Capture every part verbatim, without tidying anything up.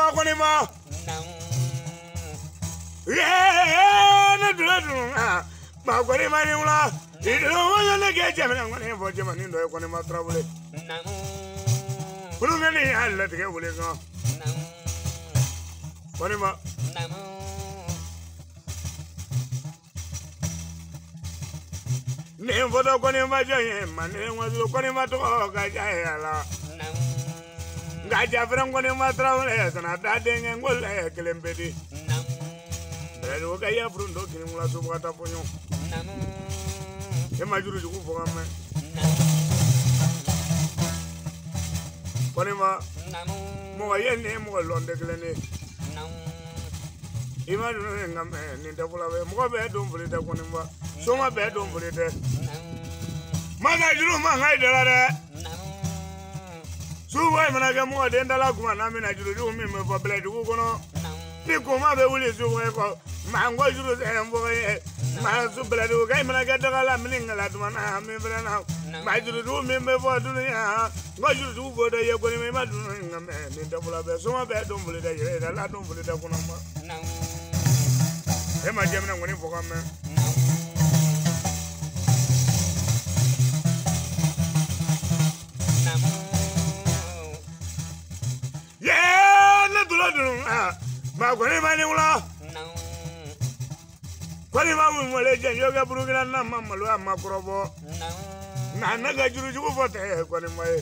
ma ko ni ma ye ne dulu dulu ma ko ni ma ni wala ido wala ne ke jame na ngone fo jame ni do ko ni ma travel bulu ngani alla te ke wule ko ko ni ma ne fo do ko ni ma je ma ne wa ko ni ma to ga ja ala gaja frang ko ni ma travel sana ta de ngol e kelembedi Pero que ya frundo que no la suba ta poño. Que majuru ju ko ngam. Kone ma mo ga yene mo londe klene. Ima no ngam ni da bula be mo be do mbuli da kone ma. So ma be do mbuli de. Ma ga juru ma ga de la de. Su wa mana ga mo de ndala kuma na mi na juru ju mi me bo ble du ko no. Ni ko ma be wuli su ko Mango juru sayang boy, masuk beladu kay mana kata kalau meninggal tu mana kami berana, majuru tu member buat dunia, majuru tu buat dia kau ni memang dunia kami ni tak boleh bersama berdua boleh dah jadi dah lah tu boleh dah kau nama, eh macam mana kau ni pokok kami, yeah, ni tu lah dunia, mak kau ni mana ulah. Kwani mamu mweleje yoga burugina na mama lo amakrobo na naga juru jugo fote kwani mai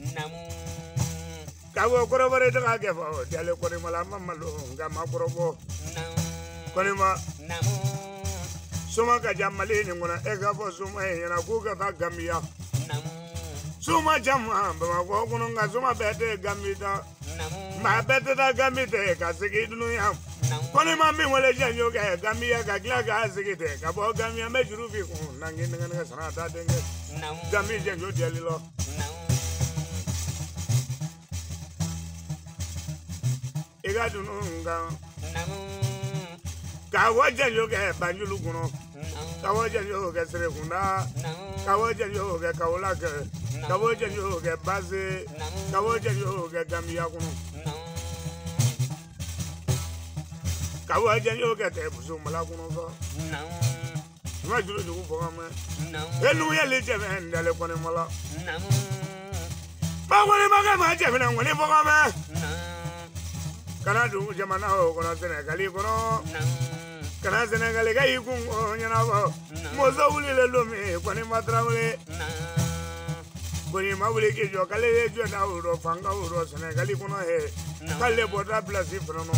kawo korobo re daga ge fo dale kwani mala mama lo nga makrobo kwani ma suma ka jamali ni ngona ega fo suma yana ku ka ta gamia suma jamma ba ko kuno nga suma bete gamita ma bete da gamite ka sigi dunu ya Kone mami wale janyo ka gamia ka gla ka sigite ka bo gamia me juru fi ko nangi nga sana ta denge gami janyo diali lo ega dunu nga ka wa janyo ka banjulu kuno ka wa janyo ka sere kunda ka wa janyo ka kaula ka ka wa janyo ka base ka wa janyo ka gamia kuno Kawa janyo ke te busu mala kuno so ma juru jugu fo ma elu ya le je ben dale kone mala ba woni ma ga ma je ben ngoni fo ma kana du jamana o kono Senegal kono kana Senegal ga yiku nyana ba mo so wuli le lo mi kone ma trawle kone ma wuli ke jo kale le jo na uro fanga uro Senegal kono he kale boda place frono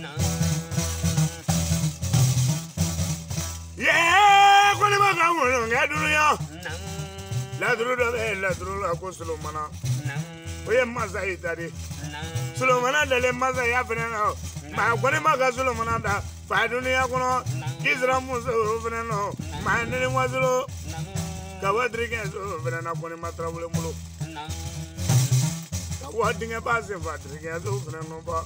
Yeah, kone ma ka mo nga duru yo. La duru do be la duru la ko Solomana. Oye maza itari. Solomana dale maza ya fenano. Ma kone ma ka Solomana da fa dunia kono Israel muso fenano. Ma ne wazulo. Ka wadri ke so fenana kone ma trawule mulo. Ka wadinga ba se fa dri ke so fenano ba.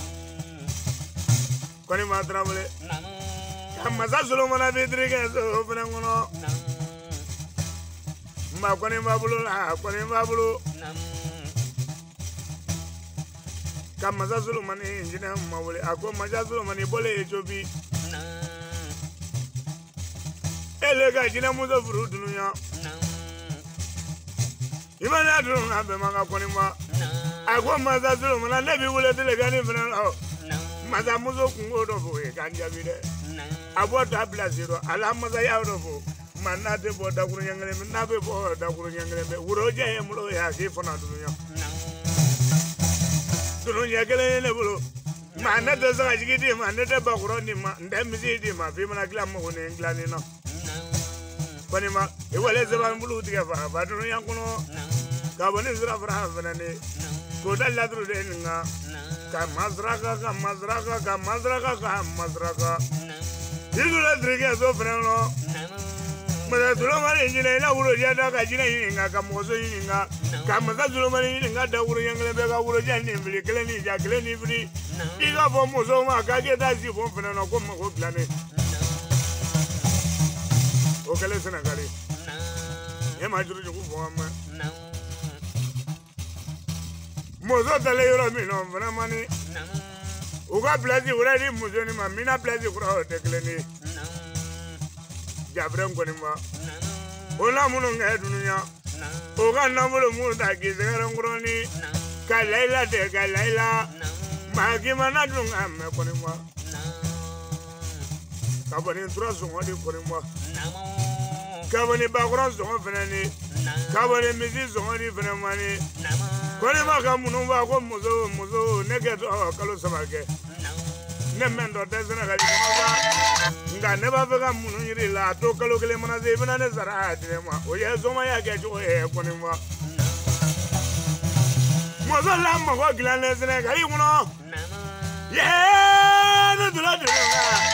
Kone ma trawule. Masa Solomana bidri ke so fenangono ma kone babulu la kone babulu kam masa Solomana injina mawle ako masa Solomana bole ejobi elega jina muzo furu dunya imana dun na be manga kone ma ako masa Solomana nebi wule delega ni fenano masa muzo kungo do bo e kanja bide Abo ta blaziro ala maza ya robo manade bo da kuru nyangale na be bo da kuru nyangale be wuro je e mulo ya ke fona dunya dunya gele ne bulo manade za jigidi manade ba kuro ni ma ndem zidi ma fi mana kila mo ne nglani no bani ma e wale zeba bulu tiga fa ba dunya kuno ka bani zira fra fanane ko dalla duru de nga ka mazraka ka mazraka ka mazraka ka mazraka Igula drike so freno. Mada Solomana injina ina wuro jada ka jina yinga ka mozo yinga. Ka mada Solomana yinga da wuro yangle be ka wuro jani mbili kele ni ja kele ni fri. Iga fo mozo ma ka ke da si fo freno ko mo ko plane. O kele Senegali. E ma juru jugu fo ma. Mozo tale yoro mi no freno mani. u ka place wɛrɛ di muso nin ma min na place kura o tɛ kelen ye jabirɛ kɔni ma o la minnu kɛ dunuya o ka nafolo minnu ta k'i sɛgɛrɛ nkɔrɔni ka layila tɛ ka layila maa k'i ma na dun ka mɛn kɔni ma ka bɔ ni tura sɔngɔ di kɔni ma ka bɔ ni bakɔrɔ sɔngɔ fɛnɛ ni ka bɔ ni misi sɔngɔ di fɛnɛ ma ni kɔni ma ka minnu b'a ko muso muso ne kɛ tɔ kalo saba kɛ ne mɛn dɔ dɛsɛra ka jigin ma nka ne b'a fɛ ka munnu yiri la a to kalo kelen mana se i bɛna ne sara a dire ma o ye zɔnmaya kɛ cogo ye kɔni ma muso la mɔgɔ dilannen sɛnɛ ka i kɔnɔ yee ne donna dɛmɛ